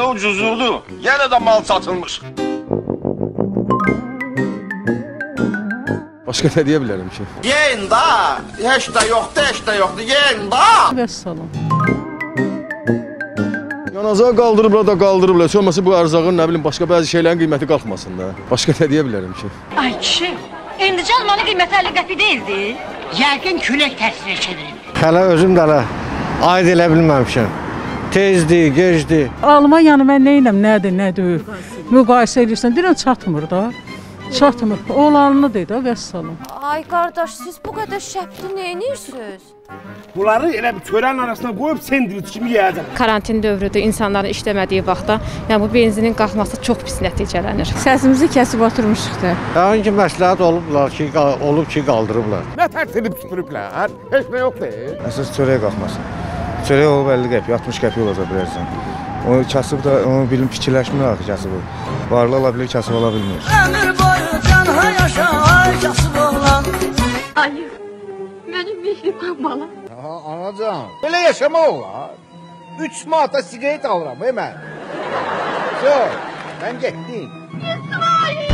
ucuzluğu. Yenə də mal satılmış. Başqa nə deyə bilərəm ki? Yeyin da, heç də yoxdur, yeyin da. Vəssalam. Yanacağı qaldırıblar da qaldırıblar. Olmasa bu ərzağın nə bilim başqa bəzi şeylərin qiyməti qalxmasın da. Başqa nə deyə bilərəm ki? Ay kişi, indici almanın qiyməti 50 qəpik deyildi. Yəqin külək təsir edir. Hələ özüm də hələ aid elə bilməmişəm. Tezdir, gecdir. Almaniyanı mən neynəm, nədir, nə deyil. Müqayisə edirsən, deyirəm çatmır da. Çatmır. Olanını deyir, vəssalam. Ay qardaş, siz bu qədər şəbli nə edirsiniz? Bunları elə bir çörəyin arasına qoyub sendviç kimi yeyəcəm. Karantin dövrüdür, insanların işləmədiyi vaxtda, yəni bu benzinin qalxması çox pis nəticələnir. Səsimizi kəsib oturmuşuq da. Yəqin ki, məsləhət olub ki, qaldırıblar. Nə tərsinib süpürüblər? Heç nə yoxdur. Əsas çörək qalxmasın. Çörək olub 50 qəpik, 60 qəpik olacaq bilərsən. Onu kasıb da, onu bilim fikirləşmir axı kasıb. Varlı ola bilir, kasıb ola bilmir. Ömür boyu canha yaşa, ay kasıb oğlan. Ayı, mənim mehriban balam. Anacan, belə yaşamaq olar. 3 manata siqaret alıram, mən. Yox, mən getdim. İsmail!